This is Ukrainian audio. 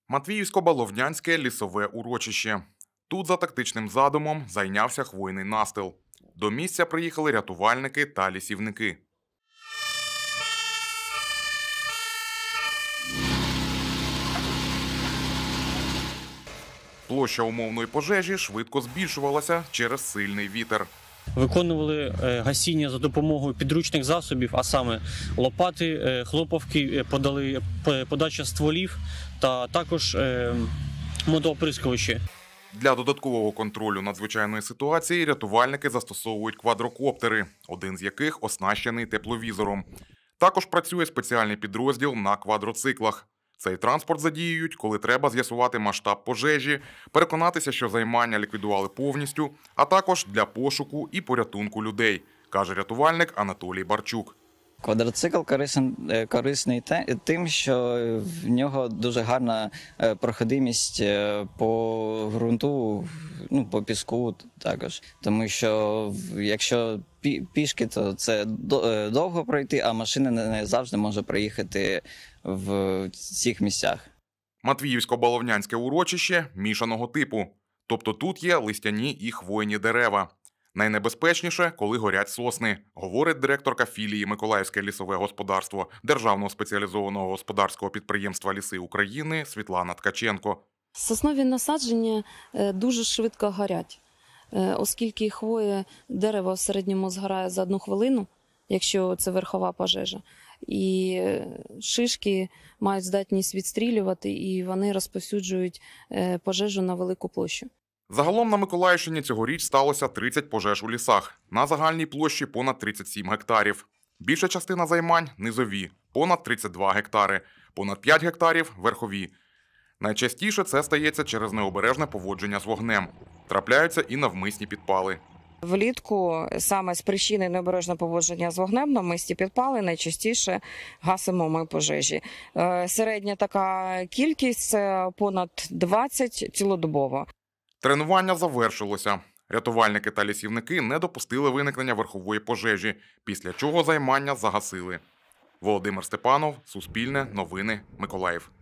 Матвіївсько-Баловнянське лісове урочище. Тут за тактичним задумом зайнявся хвойний настил. До місця приїхали рятувальники та лісівники. Площа умовної пожежі швидко збільшувалася через сильний вітер. Виконували гасіння за допомогою підручних засобів, а саме лопати, хлопавки, подача стволів та також мотооприскувачі. Для додаткового контролю надзвичайної ситуації рятувальники застосовують квадрокоптери, один з яких оснащений тепловізором. Також працює спеціальний підрозділ на квадроциклах. Цей транспорт задіюють, коли треба з'ясувати масштаб пожежі, переконатися, що займання ліквідували повністю, а також для пошуку і порятунку людей, каже рятувальник Анатолій Барчук. Квадроцикл корисний тим, що в нього дуже гарна проходимість по ґрунту, по піску також. Тому що якщо пішки, то це довго пройти, а машина не завжди може проїхати в цих місцях. Матвіївсько-Баловнянське урочище мішаного типу. Тобто тут є листяні і хвойні дерева. Найнебезпечніше, коли горять сосни, говорить директорка філії Миколаївське лісове господарство Державного спеціалізованого господарського підприємства «Ліси України» Світлана Ткаченко. Соснові насадження дуже швидко горять, оскільки хвоя дерево в середньому згорає за 1 хвилину, якщо це верхова пожежа. І шишки мають здатність відстрілювати, і вони розповсюджують пожежу на велику площу. Загалом на Миколаївщині цьогоріч сталося 30 пожеж у лісах, на загальній площі понад 37 гектарів. Більша частина займань – низові – понад 32 гектари, понад 5 гектарів – верхові. Найчастіше це стається через необережне поводження з вогнем. Трапляються і навмисні підпали. Влітку саме з причини необережного поводження з вогнем навмисні підпали найчастіше гасимо ми пожежі. Середня така кількість – понад 20 цілодобово. Тренування завершилося. Рятувальники та лісівники не допустили виникнення верхової пожежі, після чого займання загасили. Володимир Степанов, Суспільне, Новини, Миколаїв.